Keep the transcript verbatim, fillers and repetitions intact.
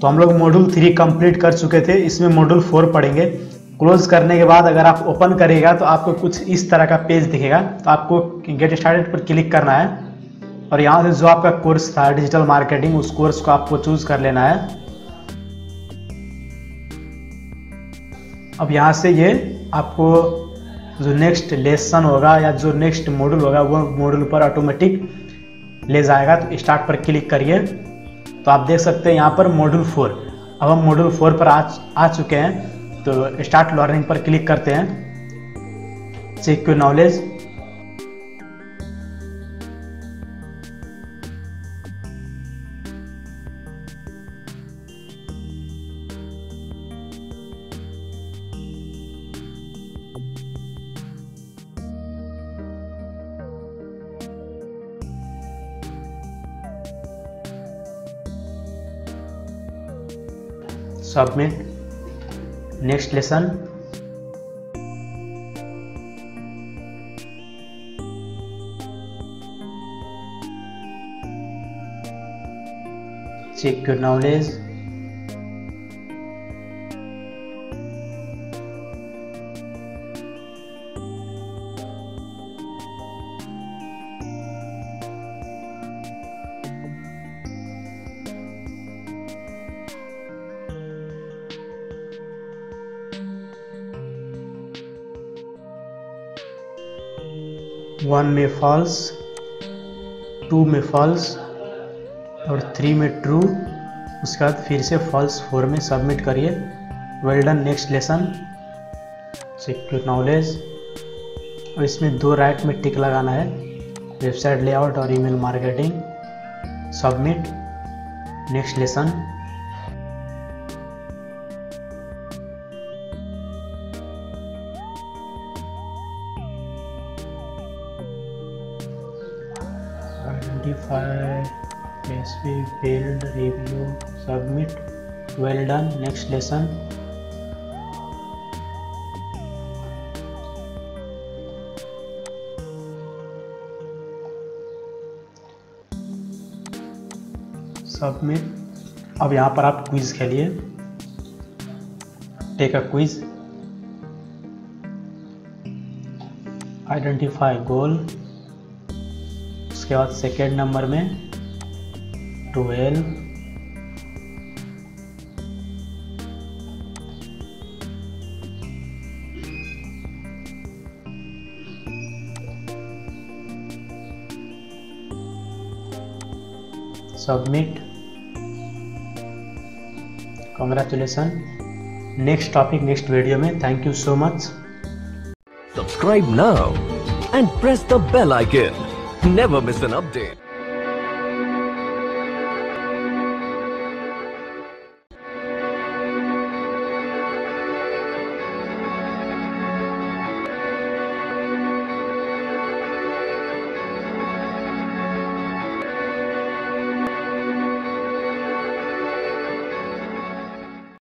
तो हम लोग मॉड्यूल थ्री कंप्लीट कर चुके थे, इसमें मॉड्यूल फोर पढ़ेंगे। क्लोज करने के बाद अगर आप ओपन करिएगा तो आपको कुछ इस तरह का पेज दिखेगा। तो आपको गेट स्टार्टेड पर क्लिक करना है और यहाँ से जो आपका कोर्स था डिजिटल मार्केटिंग, उस कोर्स को आपको चूज कर लेना है। अब यहाँ से ये आपको जो नेक्स्ट लेसन होगा या जो नेक्स्ट मॉड्यूल होगा वो मॉड्यूल पर ऑटोमेटिक ले जाएगा। तो स्टार्ट पर क्लिक करिए तो आप देख सकते हैं यहाँ पर मॉड्यूल फोर। अब हम मॉड्यूल फोर पर आ, आ चुके हैं। तो स्टार्ट लर्निंग पर क्लिक करते हैं। Check your knowledge, submit, next lesson, check your knowledge, one में फॉल्स, टू में फॉल्स और थ्री में ट्रू। उसके बाद फिर से फॉल्स फोर में सबमिट करिए। Well done, next lesson, check your knowledge. और इसमें दो राइट में टिक लगाना है, वेबसाइट लेआउट और email marketing. Submit, next lesson, identify specific field, review, submit, well done, next lesson। Submit. अब यहाँ पर आप क्विज खेलिए, take a quiz, identify goal. उसके बाद सेकेंड नंबर में twelve, submit, congratulation. Next topic next video में। Thank you so much. Subscribe now and press the bell icon. Never miss an update.